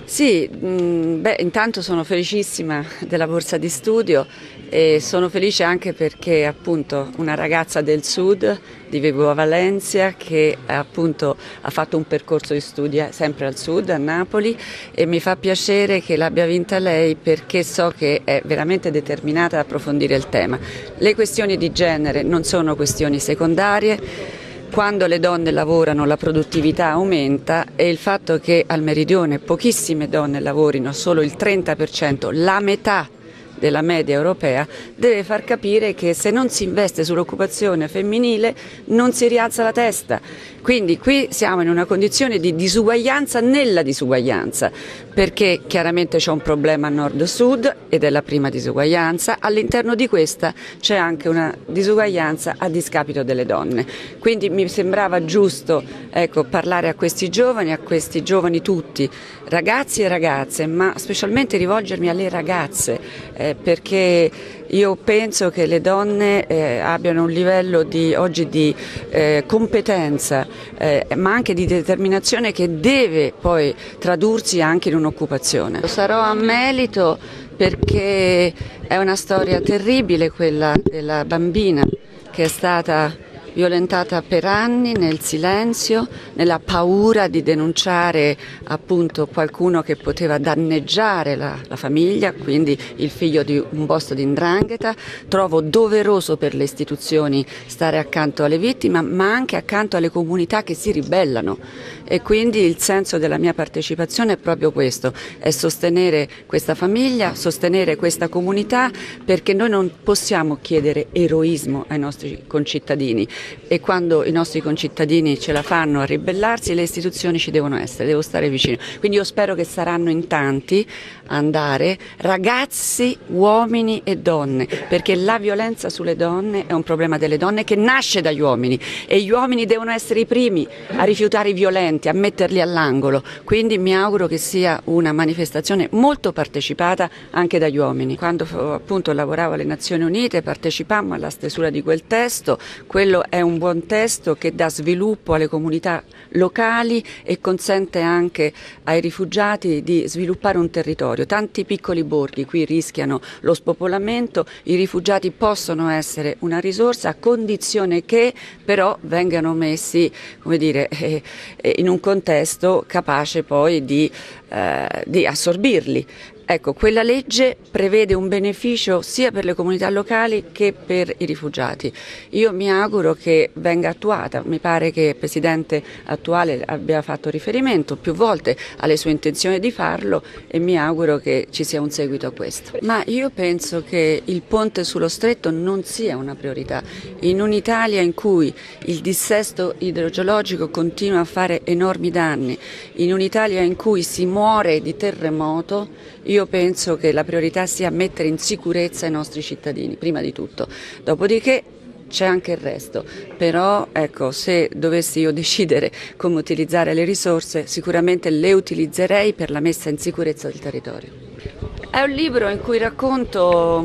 Sì, intanto sono felicissima della borsa di studio e sono felice anche perché appunto una ragazza del sud di Vibo Valencia che appunto ha fatto un percorso di studio sempre al sud, a Napoli, e mi fa piacere che l'abbia vinta lei perché so che è veramente determinata ad approfondire il tema. Le questioni di genere non sono questioni secondarie. Quando le donne lavorano la produttività aumenta e il fatto che al meridione pochissime donne lavorino, solo il 30%, la metà della media europea, deve far capire che se non si investe sull'occupazione femminile non si rialza la testa. Quindi qui siamo in una condizione di disuguaglianza nella disuguaglianza, perché chiaramente c'è un problema nord-sud ed è la prima disuguaglianza, all'interno di questa c'è anche una disuguaglianza a discapito delle donne. Quindi mi sembrava giusto parlare a questi giovani tutti, ragazzi e ragazze, ma specialmente rivolgermi alle ragazze, perché io penso che le donne abbiano un livello oggi di competenza, ma anche di determinazione che deve poi tradursi anche in un'occupazione. Sarò a Melito perché è una storia terribile quella della bambina che è stata violentata per anni nel silenzio, nella paura di denunciare appunto qualcuno che poteva danneggiare la famiglia, quindi il figlio di un boss di 'ndrangheta. Trovo doveroso per le istituzioni stare accanto alle vittime, ma anche accanto alle comunità che si ribellano, e quindi il senso della mia partecipazione è proprio questo, è sostenere questa famiglia, sostenere questa comunità, perché noi non possiamo chiedere eroismo ai nostri concittadini. E quando i nostri concittadini ce la fanno a ribellarsi, le istituzioni ci devono essere, devo stare vicino. Quindi io spero che saranno in tanti a andare, ragazzi, uomini e donne, perché la violenza sulle donne è un problema delle donne che nasce dagli uomini, e gli uomini devono essere i primi a rifiutare i violenti, a metterli all'angolo. Quindi mi auguro che sia una manifestazione molto partecipata anche dagli uomini. Quando appunto lavoravo alle Nazioni Unite partecipammo alla stesura di quel testo. Quello è un buon testo che dà sviluppo alle comunità locali e consente anche ai rifugiati di sviluppare un territorio. Tanti piccoli borghi qui rischiano lo spopolamento, i rifugiati possono essere una risorsa a condizione che però vengano messi, come dire, in un contesto capace poi di assorbirli. Ecco, quella legge prevede un beneficio sia per le comunità locali che per i rifugiati. Io mi auguro che venga attuata. Mi pare che il Presidente attuale abbia fatto riferimento più volte alle sue intenzioni di farlo, e mi auguro che ci sia un seguito a questo. Ma io penso che il ponte sullo Stretto non sia una priorità. In un'Italia in cui il dissesto idrogeologico continua a fare enormi danni, in un'Italia in cui si muore di terremoto, io penso che la priorità sia mettere in sicurezza i nostri cittadini, prima di tutto. Dopodiché c'è anche il resto, però ecco, se dovessi io decidere come utilizzare le risorse, sicuramente le utilizzerei per la messa in sicurezza del territorio. È un libro in cui racconto,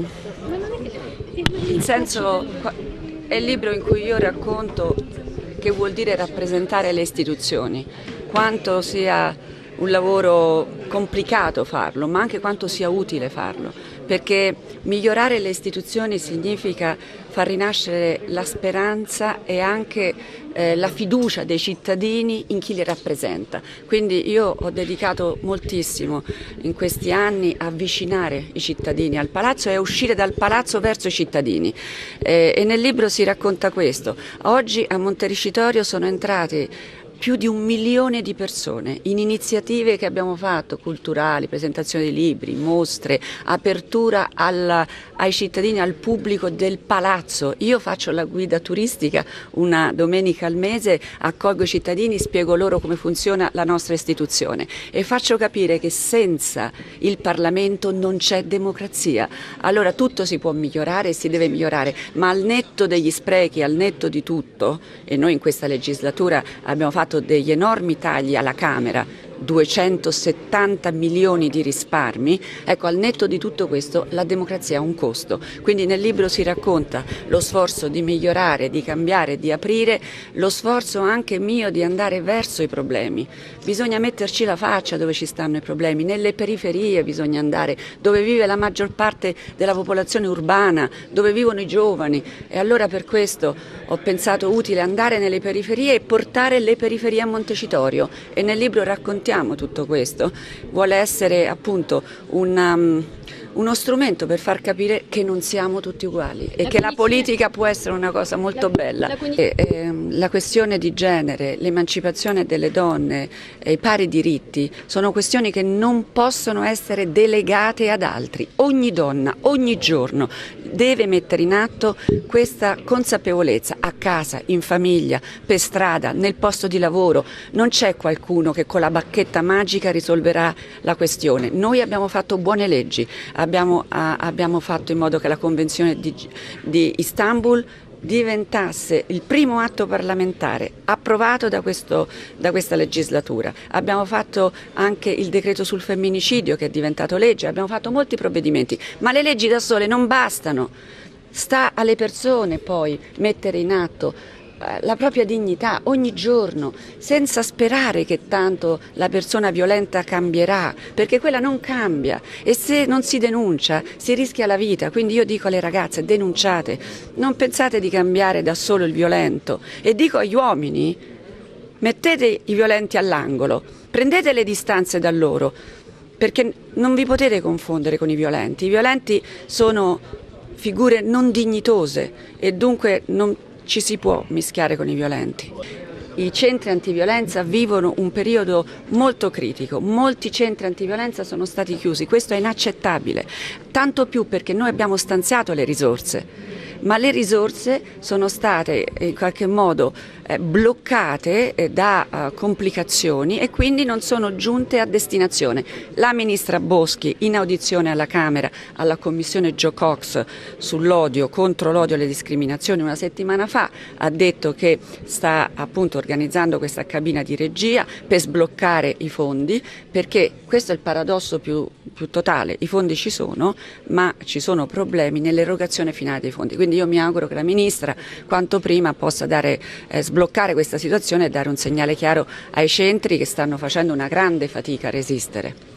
è il libro in cui io racconto che vuol dire rappresentare le istituzioni, quanto sia un lavoro complicato farlo, ma anche quanto sia utile farlo, perché migliorare le istituzioni significa far rinascere la speranza e anche la fiducia dei cittadini in chi li rappresenta. Quindi io ho dedicato moltissimo in questi anni a avvicinare i cittadini al palazzo e a uscire dal palazzo verso i cittadini, e nel libro si racconta questo. Oggi a Montericitorio sono entrati più di 1 milione di persone in iniziative che abbiamo fatto, culturali, presentazione di libri, mostre, apertura ai cittadini, al pubblico del palazzo. Io faccio la guida turistica una domenica al mese, accolgo i cittadini, spiego loro come funziona la nostra istituzione e faccio capire che senza il Parlamento non c'è democrazia. Allora tutto si può migliorare e si deve migliorare, ma al netto degli sprechi, al netto di tutto, e noi in questa legislatura abbiamo fatto degli enormi tagli alla Camera, 270 milioni di risparmi. Ecco, al netto di tutto questo la democrazia ha un costo, quindi nel libro si racconta lo sforzo di migliorare, di cambiare, di aprire, lo sforzo anche mio di andare verso i problemi. Bisogna metterci la faccia dove ci stanno i problemi, nelle periferie bisogna andare, dove vive la maggior parte della popolazione urbana, dove vivono i giovani, e allora per questo ho pensato utile andare nelle periferie e portare le periferie a Montecitorio, e nel libro raccontiamo tutto questo. Vuole essere appunto uno strumento per far capire che non siamo tutti uguali e che la politica può essere una cosa molto bella. La questione di genere, l'emancipazione delle donne e i pari diritti sono questioni che non possono essere delegate ad altri. Ogni donna, ogni giorno deve mettere in atto questa consapevolezza a casa, in famiglia, per strada, nel posto di lavoro. Non c'è qualcuno che con la bacchetta magica risolverà la questione. Noi abbiamo fatto buone leggi, abbiamo fatto in modo che la Convenzione di Istanbul diventasse il primo atto parlamentare approvato da questa legislatura. Abbiamo fatto anche il decreto sul femminicidio che è diventato legge, abbiamo fatto molti provvedimenti, ma le leggi da sole non bastano. Sta alle persone poi mettere in atto la propria dignità ogni giorno, senza sperare che tanto la persona violenta cambierà, perché quella non cambia, e se non si denuncia si rischia la vita. Quindi io dico alle ragazze: denunciate, non pensate di cambiare da solo il violento, e dico agli uomini: mettete i violenti all'angolo, prendete le distanze da loro, perché non vi potete confondere con i violenti. I violenti sono figure non dignitose e dunque non ci si può mischiare con i violenti. I centri antiviolenza vivono un periodo molto critico, molti centri antiviolenza sono stati chiusi, questo è inaccettabile, tanto più perché noi abbiamo stanziato le risorse, ma le risorse sono state in qualche modo bloccate da complicazioni e quindi non sono giunte a destinazione. La ministra Boschi, in audizione alla Camera, alla commissione Jo Cox sull'odio, contro l'odio e le discriminazioni, una settimana fa, ha detto che sta appunto organizzando questa cabina di regia per sbloccare i fondi, perché questo è il paradosso più totale: i fondi ci sono, ma ci sono problemi nell'erogazione finale dei fondi. Quindi io mi auguro che la ministra quanto prima possa sbloccare questa situazione e dare un segnale chiaro ai centri che stanno facendo una grande fatica a resistere.